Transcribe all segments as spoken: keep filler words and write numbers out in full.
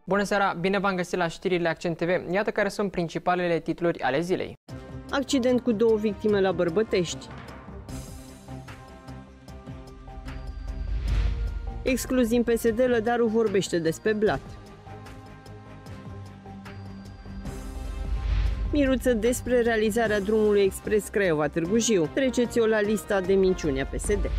Bună seara, bine v-am găsit la știrile Accent T V. Iată care sunt principalele titluri ale zilei. Accident cu două victime la Bărbătești. Exclus din P S D, Lădaru vorbește despre blat. Miruță despre realizarea drumului expres Craiova-Târgu Jiu. Treceți-o la lista de minciuni a P S D.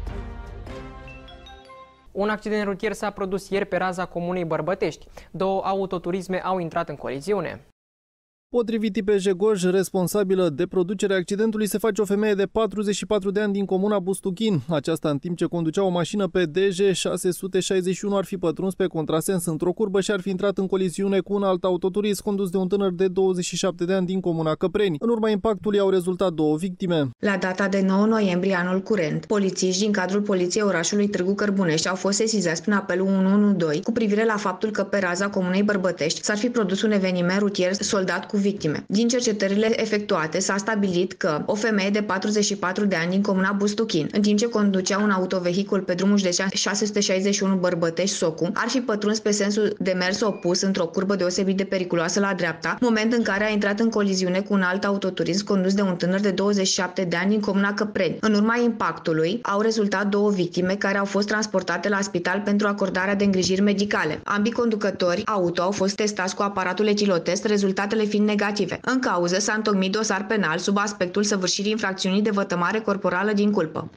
Un accident rutier s-a produs ieri pe raza comunei Bărbătești. Două autoturisme au intrat în coliziune. Potrivit I P J Gorj, responsabilă de producerea accidentului se face o femeie de patruzeci și patru de ani din comuna Bustuchin. Aceasta, în timp ce conducea o mașină pe D J șase sute șaizeci și unu, ar fi pătruns pe contrasens într-o curbă și ar fi intrat în coliziune cu un alt autoturism condus de un tânăr de douăzeci și șapte de ani din comuna Căpreni. În urma impactului au rezultat două victime. La data de nouă noiembrie anul curent, polițiști din cadrul Poliției orașului Târgu Cărbunești au fost sesizați prin apelul unu unu doi cu privire la faptul că pe raza comunei Bărbătești s-ar fi produs un eveniment rutier soldat cu victime. Din cercetările efectuate s-a stabilit că o femeie de patruzeci și patru de ani din comuna Bustuchin, în timp ce conducea un autovehicul pe drumul județean șase sute șaizeci și unu Bărbătești-Socu, ar fi pătruns pe sensul de mers opus într-o curbă deosebit de periculoasă la dreapta, moment în care a intrat în coliziune cu un alt autoturism condus de un tânăr de douăzeci și șapte de ani din comuna Căpreni. În urma impactului au rezultat două victime care au fost transportate la spital pentru acordarea de îngrijiri medicale. Ambii conducători auto au fost testați cu aparatul etilotest, rezultatele fiind negative. În cauză s-a întocmit dosar penal sub aspectul săvârșirii infracțiunii de vătămare corporală din culpă.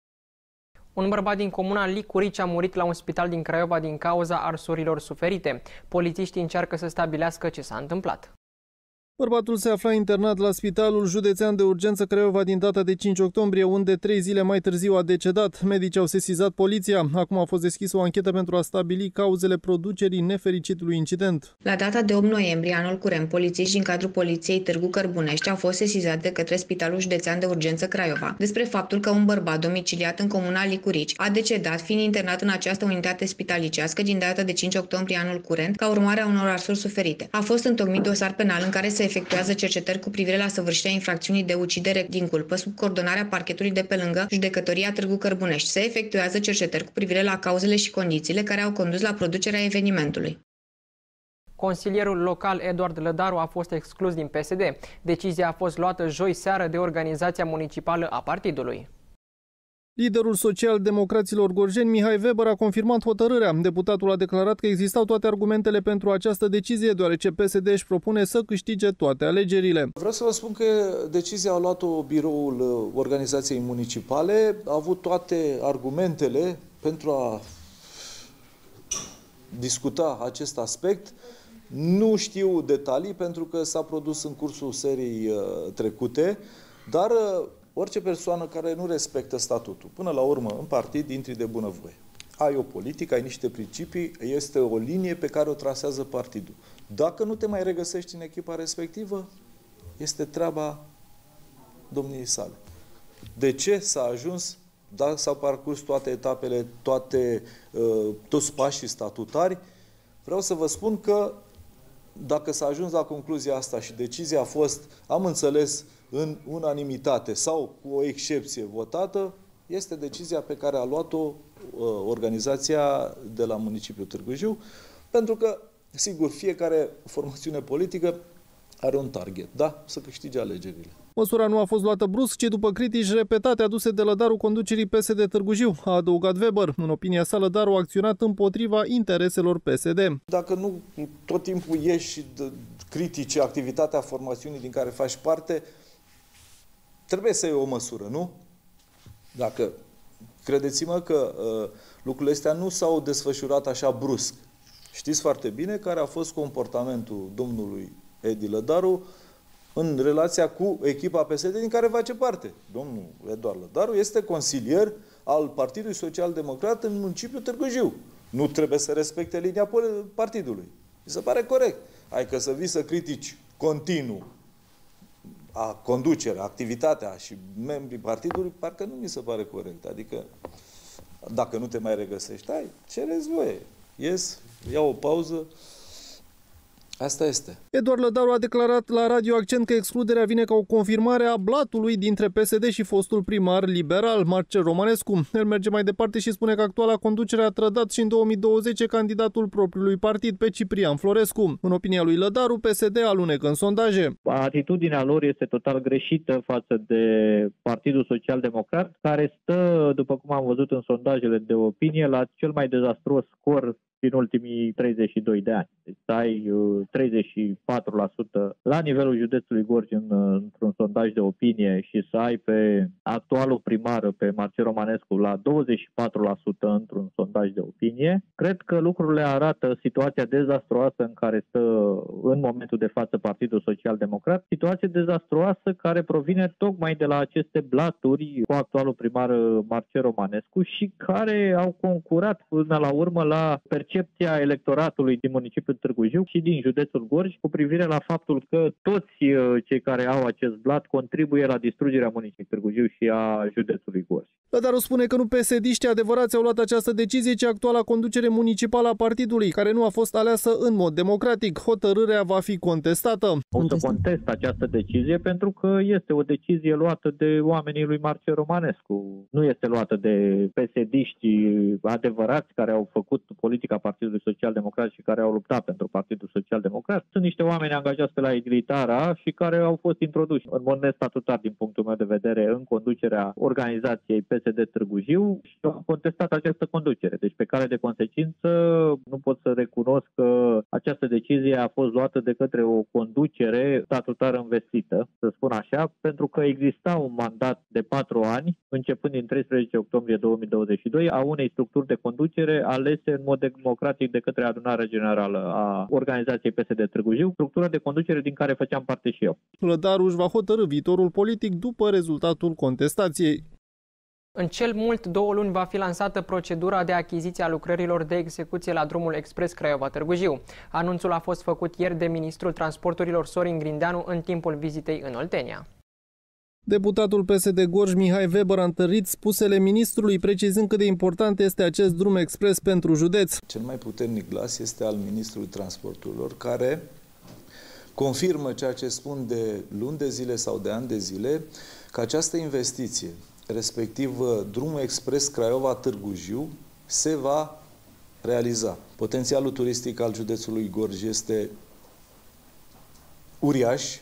Un bărbat din comuna Licurici a murit la un spital din Craiova din cauza arsurilor suferite. Polițiștii încearcă să stabilească ce s-a întâmplat. Bărbatul se afla internat la Spitalul Județean de Urgență Craiova din data de cinci octombrie, unde trei zile mai târziu a decedat. Medicii au sesizat poliția. Acum a fost deschisă o anchetă pentru a stabili cauzele producerii nefericitului incident. La data de opt noiembrie anul curent, polițiști din cadrul Poliției Târgu Cărbunești au fost sesizați de către Spitalul Județean de Urgență Craiova despre faptul că un bărbat domiciliat în comuna Licurici a decedat, fiind internat în această unitate spitalicească din data de cinci octombrie anul curent, ca urmare a unor arsuri suferite. A fost întocmit dosar penal în care se efectuează cercetări cu privire la săvârșirea infracțiunii de ucidere din culpă sub coordonarea parchetului de pe lângă Judecătoria Târgu Cărbunești. Se efectuează cercetări cu privire la cauzele și condițiile care au condus la producerea evenimentului. Consilierul local Eduard Lădaru a fost exclus din P S D. Decizia a fost luată joi seară de organizația municipală a partidului. Liderul social-democraților gorjeni, Mihai Weber, a confirmat hotărârea. Deputatul a declarat că existau toate argumentele pentru această decizie, deoarece P S D își propune să câștige toate alegerile. Vreau să vă spun că decizia a luat-o biroul organizației municipale, a avut toate argumentele pentru a discuta acest aspect. Nu știu detalii pentru că s-a produs în cursul serii trecute, dar orice persoană care nu respectă statutul, până la urmă, în partid, intri de bunăvoie. Ai o politică, ai niște principii, este o linie pe care o trasează partidul. Dacă nu te mai regăsești în echipa respectivă, este treaba domniei sale. De ce s-a ajuns, da, s-au parcurs toate etapele, toate, uh, toți pașii statutari? Vreau să vă spun că dacă s-a ajuns la concluzia asta și decizia a fost, am înțeles, în unanimitate sau cu o excepție votată, este decizia pe care a luat-o uh, organizația de la municipiul Târgu Jiu, pentru că, sigur, fiecare formațiune politică are un target, da? Să câștige alegerile. Măsura nu a fost luată brusc, ci după critici repetate aduse de Lădaru conducerii P S D Târgu Jiu, a adăugat Weber. În opinia sa, Lădaru a acționat împotriva intereselor P S D. Dacă nu tot timpul ieși și critici activitatea formațiunii din care faci parte, trebuie să iei o măsură, nu? Dacă, credeți-mă că uh, lucrurile astea nu s-au desfășurat așa brusc. Știți foarte bine care a fost comportamentul domnului Edi Lădaru în relația cu echipa P S D din care face parte. Domnul Eduard Lădaru este consilier al Partidului Social-Democrat în municipiul Târgu Jiu. Nu trebuie să respecte linia partidului. Mi se pare corect. Adică să vii să critici continuu a conducerea, activitatea și membrii partidului, parcă nu mi se pare corect. Adică, dacă nu te mai regăsești, hai, cereți voie. Ies, iau o pauză, Asta este. Eduard Lădaru a declarat la Radio Accent că excluderea vine ca o confirmare a blatului dintre P S D și fostul primar liberal, Marcel Romanescu. El merge mai departe și spune că actuala conducere a trădat și în două mii douăzeci candidatul propriului partid, pe Ciprian Florescu. În opinia lui Lădaru, P S D alunecă în sondaje. Atitudinea lor este total greșită față de Partidul Social Democrat, care stă, după cum am văzut în sondajele de opinie, la cel mai dezastruos scor din ultimii treizeci și doi de ani. Deci să ai treizeci și patru la sută la nivelul județului Gorj în, într-un sondaj de opinie și să ai pe actualul primar, pe Marcel Romanescu, la douăzeci și patru la sută într-un sondaj de opinie, cred că lucrurile arată situația dezastruoasă în care stă în momentul de față Partidul Social Democrat, situație dezastruoasă care provine tocmai de la aceste blaturi cu actualul primar Marcel Romanescu și care au concurat până la urmă la percepția electoratului din municipiul Târgu Jiu și din județul Gorj cu privire la faptul că toți cei care au acest blat contribuie la distrugerea municipiului Târgu Jiu și a județului Gorj. Lădaru spune că nu P S D-știi adevărați au luat această decizie, ci actuala conducere municipală a partidului, care nu a fost aleasă în mod democratic. Hotărârea va fi contestată. O să contest această decizie pentru că este o decizie luată de oamenii lui Marcel Romanescu. Nu este luată de P S D-știi adevărați care au făcut politica Partidului Social Democrat și care au luptat pentru Partidul Social Democrat. Sunt niște oameni angajați pe la Edilitara și care au fost introduși în mod nestatutar din punctul meu de vedere în conducerea organizației P S D Târgu Jiu și au contestat această conducere. Deci pe cale de consecință nu pot să recunosc că această decizie a fost luată de către o conducere statutară învestită, să spun așa, pentru că exista un mandat de patru ani, începând din treisprezece octombrie două mii douăzeci și doi, a unei structuri de conducere alese în mod democratic de către adunarea generală a organizației P S D Târgu Jiu, structură de conducere din care făceam parte și eu. Lădaru își va hotărî viitorul politic după rezultatul contestației. În cel mult două luni va fi lansată procedura de achiziție a lucrărilor de execuție la drumul expres Craiova-Târgu Jiu. Anunțul a fost făcut ieri de ministrul transporturilor Sorin Grindeanu în timpul vizitei în Oltenia. Deputatul P S D Gorj Mihai Weber a întărit spusele ministrului, precizând cât de important este acest drum expres pentru județ. Cel mai puternic glas este al ministrului transporturilor, care confirmă ceea ce spun de luni de zile sau de ani de zile, că această investiție, respectiv drumul expres Craiova-Târgu Jiu, se va realiza. Potențialul turistic al județului Gorj este uriaș.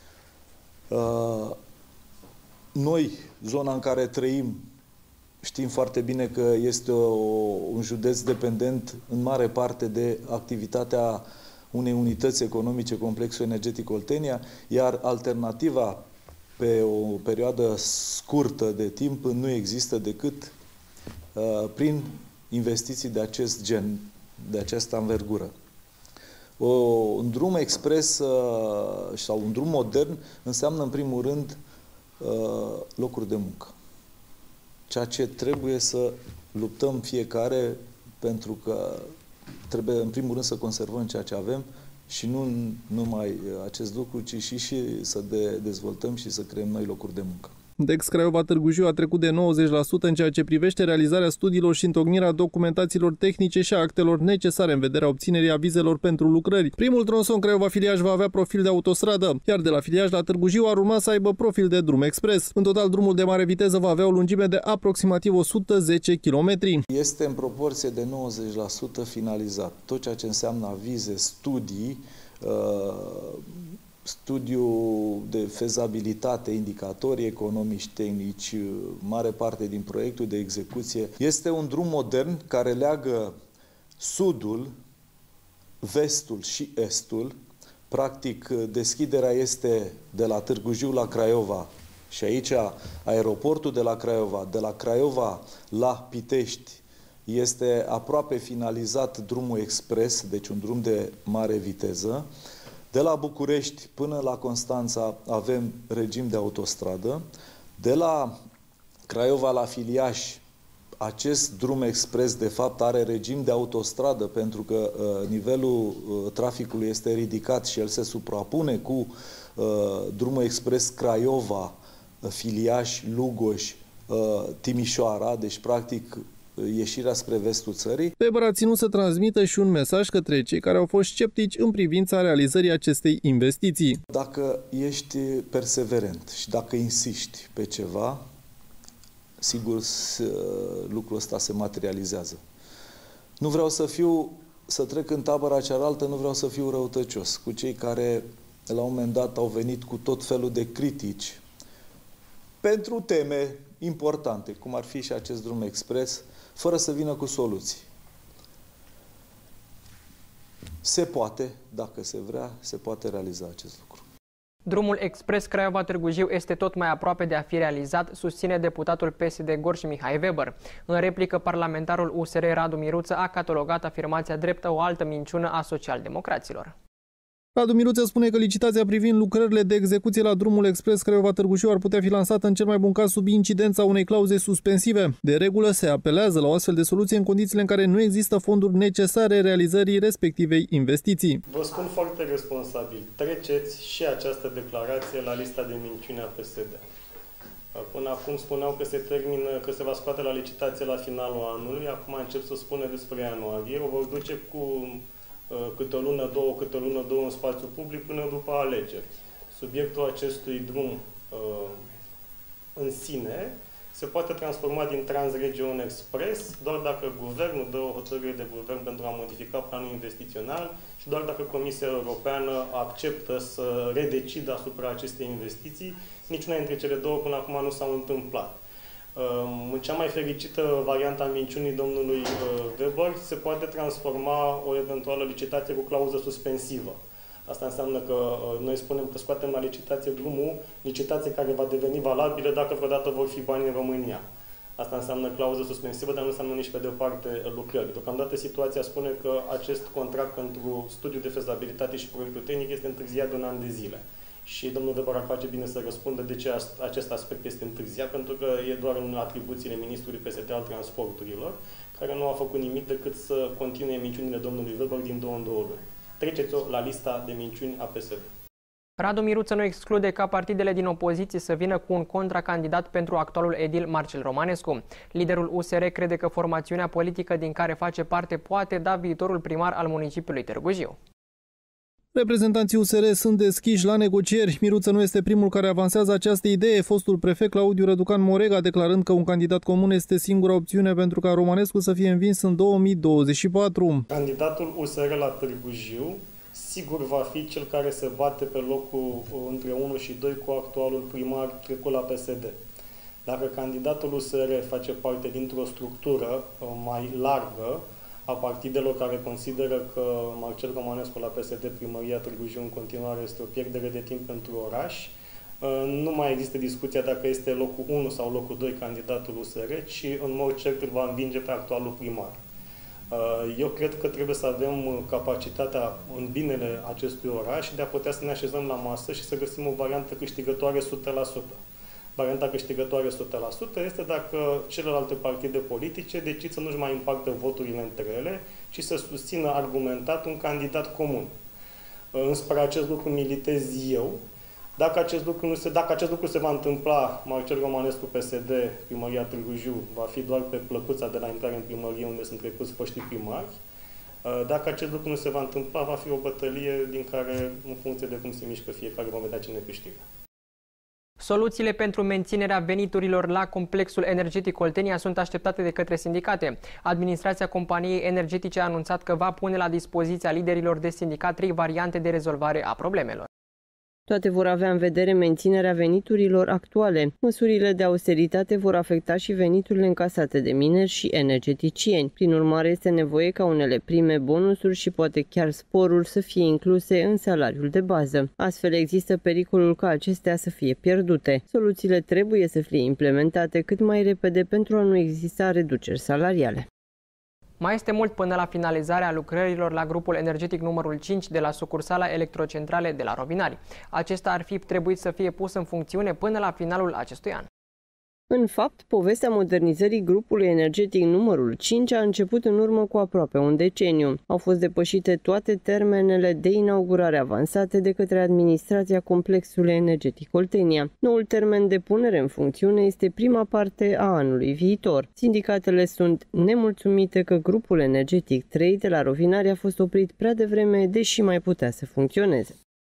Noi, zona în care trăim, știm foarte bine că este o, un județ dependent în mare parte de activitatea unei unități economice, Complexul Energetic Oltenia, iar alternativa pe o perioadă scurtă de timp nu există decât uh, prin investiții de acest gen, de această anvergură. O, un drum expres uh, sau un drum modern înseamnă în primul rând uh, locuri de muncă. Ceea ce trebuie să luptăm fiecare, pentru că trebuie în primul rând să conservăm ceea ce avem și nu numai acest lucru, ci și, și să de, dezvoltăm și să creăm noi locuri de muncă. Dex Craiova-Târgu Jiu a trecut de nouăzeci la sută în ceea ce privește realizarea studiilor și întocmirea documentațiilor tehnice și a actelor necesare în vederea obținerii avizelor pentru lucrări. Primul tronson Craiova-Filiaș va avea profil de autostradă, iar de la Filiaș la Târgu Jiu ar urma să aibă profil de drum expres. În total, drumul de mare viteză va avea o lungime de aproximativ o sută zece kilometri. Este în proporție de nouăzeci la sută finalizat. Tot ceea ce înseamnă avize, studii, uh... studiu de fezabilitate, indicatori economici, tehnici, mare parte din proiectul de execuție. Este un drum modern care leagă sudul, vestul și estul. Practic, deschiderea este de la Târgu Jiu la Craiova și aici aeroportul de la Craiova, de la Craiova la Pitești, este aproape finalizat drumul expres, deci un drum de mare viteză. De la București până la Constanța avem regim de autostradă. De la Craiova la Filiaș, acest drum expres de fapt are regim de autostradă, pentru că uh, nivelul uh, traficului este ridicat și el se suprapune cu uh, drumul expres Craiova, uh, Filiaș, Lugoș, uh, Timișoara, deci practic ieșirea spre vestul țării. Weber a ținut să transmită și un mesaj către cei care au fost sceptici în privința realizării acestei investiții. Dacă ești perseverent și dacă insiști pe ceva, sigur lucrul ăsta se materializează. Nu vreau să fiu, să trec în tabăra cealaltă, nu vreau să fiu răutăcios cu cei care la un moment dat au venit cu tot felul de critici pentru teme importante, cum ar fi și acest drum expres, fără să vină cu soluții. Se poate, dacă se vrea, se poate realiza acest lucru. Drumul expres Craiova-Târgu Jiu este tot mai aproape de a fi realizat, susține deputatul P S D Gorj Mihai Weber. În replică, parlamentarul U S R Radu Miruță a catalogat afirmația dreptă o altă minciună a socialdemocraților. Radu Miruță spune că licitația privind lucrările de execuție la drumul expres Craiova-Târgu Jiu ar putea fi lansată în cel mai bun caz sub incidența unei clauze suspensive. De regulă se apelează la o astfel de soluție în condițiile în care nu există fonduri necesare realizării respectivei investiții. Vă spun foarte responsabil, treceți și această declarație la lista de minciuni a P S D. Până acum spuneau că se termină, că se va scoate la licitație la finalul anului, acum încep să spună despre ianuarie, o vor duce cu câte o lună, două, câte o lună, două în spațiu public până după alegeri. Subiectul acestui drum în sine se poate transforma din Transregion Express doar dacă guvernul dă o hotărâre de guvern pentru a modifica planul investițional și doar dacă Comisia Europeană acceptă să redecidă asupra acestei investiții. Niciuna dintre cele două până acum nu s-au întâmplat. În cea mai fericită variantă a minciunii domnului Weber se poate transforma o eventuală licitație cu clauză suspensivă. Asta înseamnă că noi spunem că scoatem la licitație drumul, licitație care va deveni valabilă dacă vreodată vor fi bani în România. Asta înseamnă clauză suspensivă, dar nu înseamnă nici pe de o parte lucrări. Deocamdată situația spune că acest contract pentru studiu de fezabilitate și proiectul tehnic este întârziat de un an de zile. Și domnul Weber ar face bine să răspundă de ce acest aspect este întârziat, pentru că e doar în atribuțiile ministrului P S D al transporturilor, care nu a făcut nimic decât să continue minciunile domnului Weber din două în două luni. Treceți-o la lista de minciuni a P S D. Radu Miruță nu exclude ca partidele din opoziție să vină cu un contracandidat pentru actualul edil Marcel Romanescu. Liderul U S R crede că formațiunea politică din care face parte poate da viitorul primar al municipiului Târgu Jiu. Reprezentanții U S R sunt deschiși la negocieri. Miruță nu este primul care avansează această idee. Fostul prefect Claudiu Răducan Morega declarând că un candidat comun este singura opțiune pentru ca Romanescu să fie învins în două mii douăzeci și patru. Candidatul U S R la Târgu Jiu sigur va fi cel care se bate pe locul între unu și doi cu actualul primar trecut la P S D. Dacă candidatul U S R face parte dintr-o structură mai largă a partidelor care consideră că Marcel Romanescu la P S D Primăria Târgu Jiu în continuare este o pierdere de timp pentru oraș, nu mai există discuția dacă este locul unu sau locul doi candidatul U S R, ci în mod cert îl va învinge pe actualul primar. Eu cred că trebuie să avem capacitatea în binele acestui oraș de a putea să ne așezăm la masă și să găsim o variantă câștigătoare o sută la sută. Varianta câștigătoare o sută la sută este dacă celelalte partide politice decid să nu-și mai împartă voturile între ele, ci să susțină argumentat un candidat comun. Înspre acest lucru militez eu. Dacă acest lucru, nu se, dacă acest lucru se va întâmpla, Marcel Romanescu P S D, Primăria Târgu Jiu, va fi doar pe plăcuța de la intrare în primărie unde sunt trecuți foștii primari. Dacă acest lucru nu se va întâmpla, va fi o bătălie din care, în funcție de cum se mișcă fiecare, vom vedea cine câștigă. Soluțiile pentru menținerea veniturilor la complexul energetic Oltenia sunt așteptate de către sindicate. Administrația companiei energetice a anunțat că va pune la dispoziția liderilor de sindicat trei variante de rezolvare a problemelor. Toate vor avea în vedere menținerea veniturilor actuale. Măsurile de austeritate vor afecta și veniturile încasate de mineri și energeticieni. Prin urmare, este nevoie ca unele prime, bonusuri și poate chiar sporuri să fie incluse în salariul de bază. Astfel există pericolul ca acestea să fie pierdute. Soluțiile trebuie să fie implementate cât mai repede pentru a nu exista reduceri salariale. Mai este mult până la finalizarea lucrărilor la grupul energetic numărul cinci de la sucursala Electrocentrale de la Rovinari. Acesta ar fi trebuit să fie pus în funcțiune până la finalul acestui an. În fapt, povestea modernizării grupului energetic numărul cinci a început în urmă cu aproape un deceniu. Au fost depășite toate termenele de inaugurare avansate de către administrația complexului energetic Oltenia. Noul termen de punere în funcțiune este prima parte a anului viitor. Sindicatele sunt nemulțumite că grupul energetic trei de la Rovinari a fost oprit prea devreme, deși mai putea să funcționeze.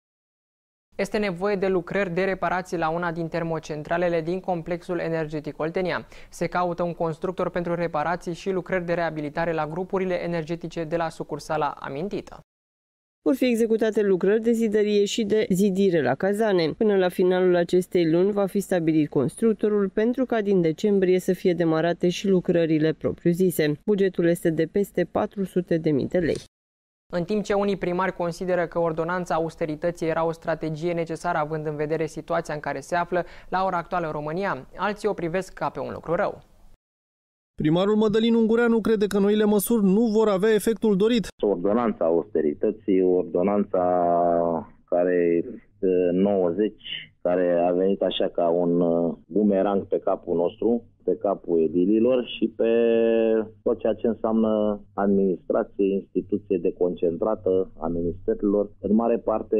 Este nevoie de lucrări de reparații la una din termocentralele din complexul energetic Oltenia. Se caută un constructor pentru reparații și lucrări de reabilitare la grupurile energetice de la sucursala amintită. Vor fi executate lucrări de zidărie și de zidire la cazane. Până la finalul acestei luni va fi stabilit constructorul pentru ca din decembrie să fie demarate și lucrările propriu-zise. Bugetul este de peste patru sute de mii de lei. În timp ce unii primari consideră că ordonanța austerității era o strategie necesară având în vedere situația în care se află la ora actuală în România, alții o privesc ca pe un lucru rău. Primarul Mădălin Ungureanu crede că noile măsuri nu vor avea efectul dorit. Ordonanța austerității, ordonanța care nouăzeci, care a venit așa ca un bumerang pe capul nostru, pe capul edililor și pe tot ceea ce înseamnă administrație, instituție deconcentrată a ministerilor. În mare parte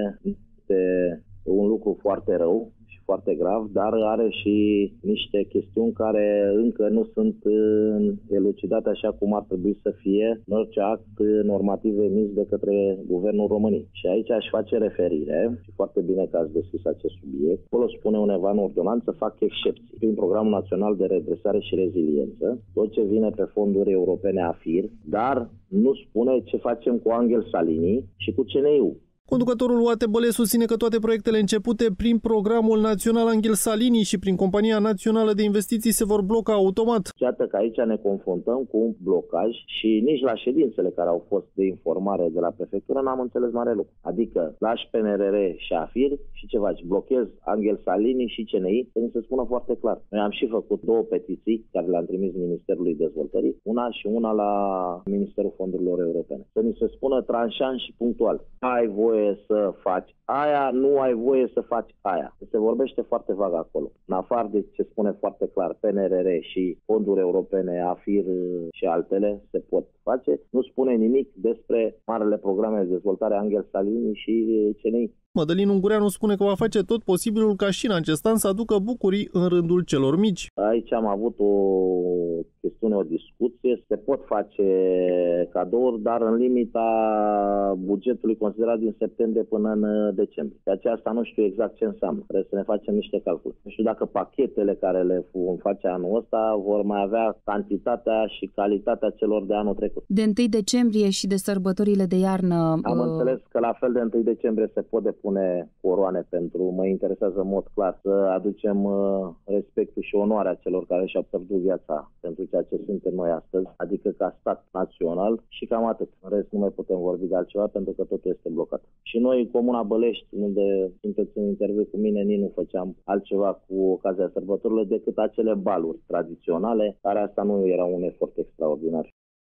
este un lucru foarte rău și foarte grav, dar are și niște chestiuni care încă nu sunt elucidate așa cum ar trebui să fie în orice act normativ emis de către Guvernul României. Și aici aș face referire, și foarte bine că ați deschis acest subiect, acolo spune undeva în ordonanță, fac excepții. Prin Programul Național de Redresare și Reziliență, tot ce vine pe fonduri europene A F I R, dar nu spune ce facem cu Angel Salini și cu C N I-ul. Conducătorul U A T B L susține că toate proiectele începute prin Programul Național Angel Salini și prin Compania Națională de Investiții se vor bloca automat. Iată că aici ne confruntăm cu un blocaj și nici la ședințele care au fost de informare de la prefectură n-am înțeles mare lucru. Adică lași P N R R și A F I R și ce faci? Blochezi Angel Salini și C N I? Să ni se spună foarte clar. Noi am și făcut două petiții care le-am trimis Ministerului Dezvoltării, una și una la Ministerul Fondurilor Europene. Să ni se spună tranșant și punctual. Ai voie să faci aia, nu ai voie să faci aia. Se vorbește foarte vag acolo. În afară de ce spune foarte clar P N R R și fonduri europene, A F I R și altele se pot face, nu spune nimic despre marele programe de dezvoltare Angel Salini și C N I. Mădălin Ungureanu spune că va face tot posibilul ca și în acest an să aducă bucurii în rândul celor mici. Aici am avut o chestiune, o discuție. Se pot face cadouri, dar în limita bugetului considerat din septembrie până în decembrie. De aceea asta nu știu exact ce înseamnă. Trebuie să ne facem niște calcule. Nu știu dacă pachetele care le vom face anul ăsta vor mai avea cantitatea și calitatea celor de anul trecut. De întâi decembrie și de sărbătorile de iarnă... Am uh... înțeles că la fel de întâi decembrie se pot depune coroane pentru, mă interesează în mod clar, să aducem respectul și onoarea celor care și-au pierdut viața pentru ceea ce suntem noi astăzi, adică ca stat național și cam atât. În rest nu mai putem vorbi de altceva pentru că totul este blocat. Și noi în Comuna Bălești, unde sunteți în interviu cu mine, nici nu făceam altceva cu ocazia sărbătorilor decât acele baluri tradiționale, care asta nu era un efort extraordinar.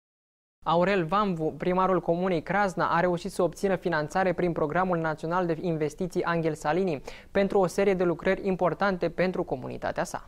Aurel Vamvu, primarul comunei Crasna, a reușit să obțină finanțare prin Programul Național de Investiții Angel Salini pentru o serie de lucrări importante pentru comunitatea sa.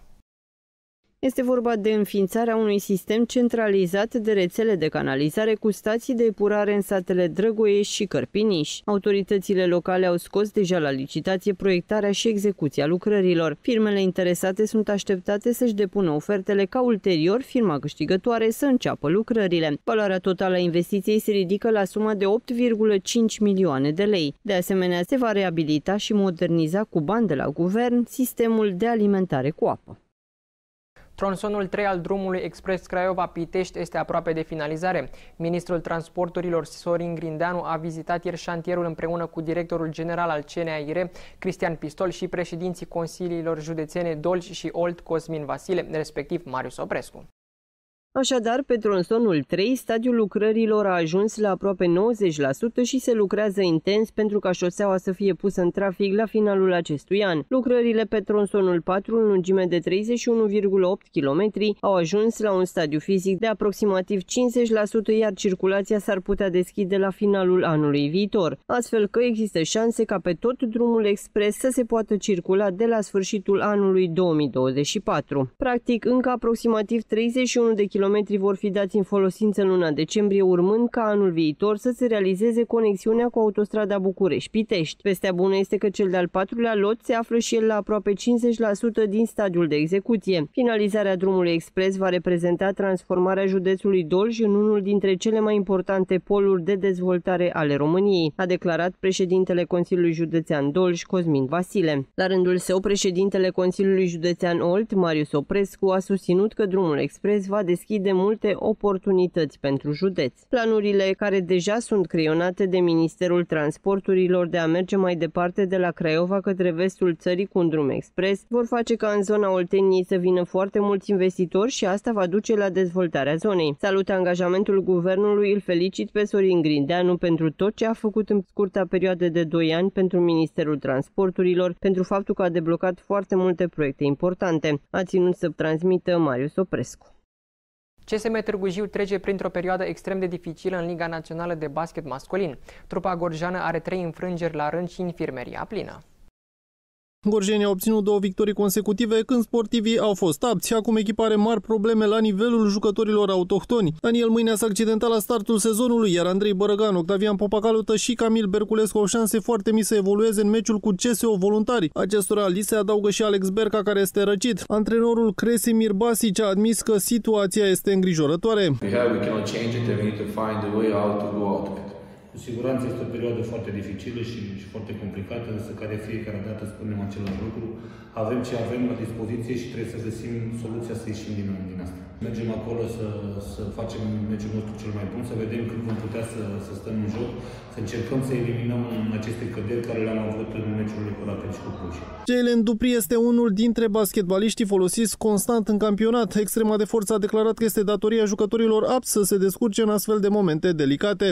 Este vorba de înființarea unui sistem centralizat de rețele de canalizare cu stații de epurare în satele Drăgoiești și Cărpiniș. Autoritățile locale au scos deja la licitație proiectarea și execuția lucrărilor. Firmele interesate sunt așteptate să-și depună ofertele ca ulterior firma câștigătoare să înceapă lucrările. Valoarea totală a investiției se ridică la suma de opt virgulă cinci milioane de lei. De asemenea, se va reabilita și moderniza cu bani de la guvern sistemul de alimentare cu apă. Tronsonul trei al drumului expres Craiova-Pitești este aproape de finalizare. Ministrul Transporturilor Sorin Grindeanu a vizitat ieri șantierul împreună cu directorul general al C N A I R, Cristian Pistol, și președinții consiliilor județene Dolj și Olt, Cosmin Vasile, respectiv Marius Oprescu. Așadar, pe tronsonul trei, stadiul lucrărilor a ajuns la aproape nouăzeci la sută și se lucrează intens pentru ca șoseaua să fie pusă în trafic la finalul acestui an. Lucrările pe tronsonul patru, în lungime de treizeci și unu virgulă opt kilometri, au ajuns la un stadiu fizic de aproximativ cincizeci la sută, iar circulația s-ar putea deschide la finalul anului viitor, astfel că există șanse ca pe tot drumul expres să se poată circula de la sfârșitul anului două mii douăzeci și patru. Practic, încă aproximativ treizeci și unu de kilometri vor fi dați în folosință în luna decembrie, urmând ca anul viitor să se realizeze conexiunea cu autostrada București-Pitești. Vestea bună este că cel de-al patrulea lot se află și el la aproape cincizeci la sută din stadiul de execuție. Finalizarea drumului expres va reprezenta transformarea județului Dolj în unul dintre cele mai importante poluri de dezvoltare ale României, a declarat președintele Consiliului Județean Dolj, Cosmin Vasile. La rândul său, președintele Consiliului Județean Olt, Marius Oprescu, a susținut că drumul expres va deschide multe oportunități pentru județ. Planurile care deja sunt creionate de Ministerul Transporturilor de a merge mai departe de la Craiova către vestul țării cu un drum expres vor face ca în zona Olteniei să vină foarte mulți investitori și asta va duce la dezvoltarea zonei. Salut angajamentul guvernului, îl felicit pe Sorin Grindeanu pentru tot ce a făcut în scurta perioadă de doi ani pentru Ministerul Transporturilor, pentru faptul că a deblocat foarte multe proiecte importante, a ținut să transmită Marius Oprescu. C S M Târgu Jiu trece printr-o perioadă extrem de dificilă în Liga Națională de Basket Masculin. Trupa gorjeană are trei înfrângeri la rând și infirmeria plină. Gorjenii au obținut două victorii consecutive când sportivii au fost apți. Acum echipa are mari probleme la nivelul jucătorilor autohtoni. Daniel Mâinea s-a accidentat la startul sezonului, iar Andrei Bărăgan, Octavian Popacalută și Camil Berculescu au șanse foarte mici să evolueze în meciul cu C S O Voluntari. Acestora li se adaugă și Alex Berca, care este răcit. Antrenorul Cresimir Basic a admis că situația este îngrijorătoare. Cu siguranță este o perioadă foarte dificilă și, și foarte complicată, însă ca de fiecare dată spunem același lucru. Avem ce avem la dispoziție și trebuie să găsim soluția să ieșim din, din asta. Mergem acolo să, să facem meciul nostru cel mai bun, să vedem cât vom putea să, să stăm în joc, să încercăm să eliminăm aceste căderi care le-am avut în meciurile cu Rapid și cu Cluj. Jalen Dupri este unul dintre basketbaliștii folosiți constant în campionat. Extrema de forță a declarat că este datoria jucătorilor apți să se descurce în astfel de momente delicate.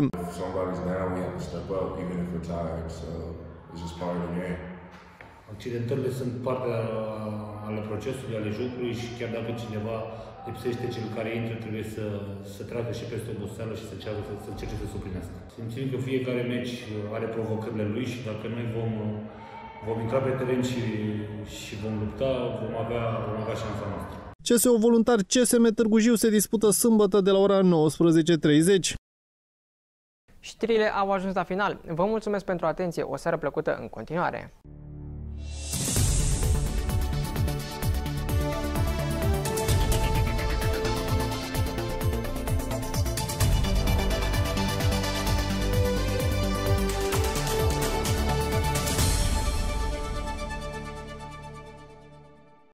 Accidentările sunt parte ale procesului, ale jocului și chiar dacă cineva lipsește, cel care intră trebuie să, să treacă și peste oboseală și să, ceară, să, să încerce să suplinească. Simțim că fiecare meci are provocările lui și dacă noi vom, vom intra pe teren și, și vom lupta, vom avea, vom avea șansa noastră. C S O Voluntar C S M Târgu Jiu se dispută sâmbătă de la ora nouăsprezece treizeci. Știrile au ajuns la final. Vă mulțumesc pentru atenție. O seară plăcută în continuare.